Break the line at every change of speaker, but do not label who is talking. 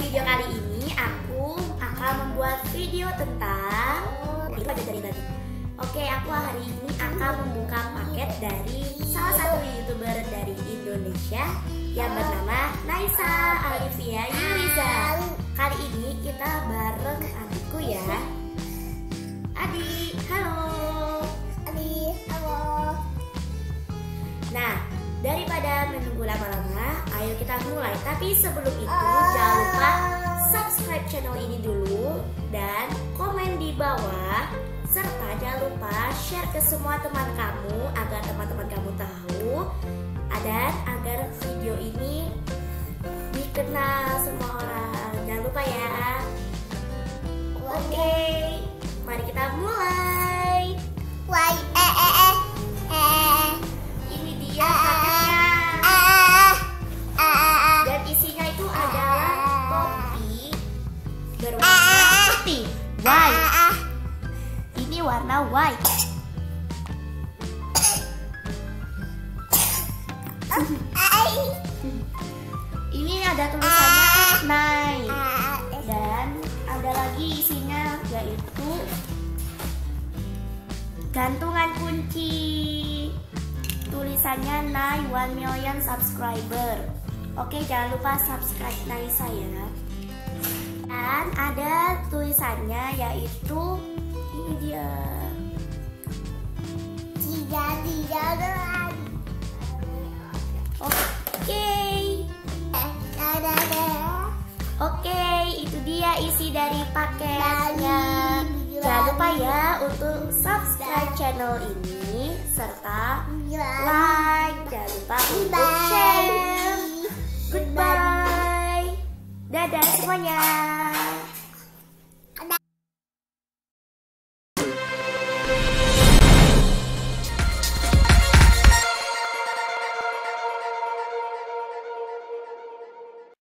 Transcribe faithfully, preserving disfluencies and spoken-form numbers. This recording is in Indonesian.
video kali ini aku akan membuat video tentang itu aja dari tadi. Oke, aku hari ini akan membuka paket dari salah satu YouTuber dari Indonesia yang bernama Naisa Alivia Yuriza. Kali ini kita bareng adikku ya. Adik, halo.
Adik, halo.
Nah, daripada menunggu lama-lama, ayo kita mulai. Tapi sebelum itu jangan lupa subscribe channel ini dulu dan komen di bawah, serta jangan lupa share ke semua teman kamu agar teman-teman kamu tahu dan agar video ini dikenal semua orang. Jangan lupa ya. Oke, mari kita mulai.
Why, eh, eh, eh, eh.
Ini dia paketnya. Dan isinya itu adalah topi berwarna putih, white. Ini warna white. Ini ada tulisannya Nai. Dan ada lagi isinya yaitu gantungan kunci. Tulisannya Nai one million subscriber. Oke, jangan lupa subscribe Naisa ya. Dan ada tulisannya yaitu ini dia.
Tidak, tidak lagi.
Oke. Oke, itu dia isi dari paketnya. Jangan lupa ya untuk subscribe channel ini serta like. Jangan lupa untuk share. Goodbye. Dadah semuanya.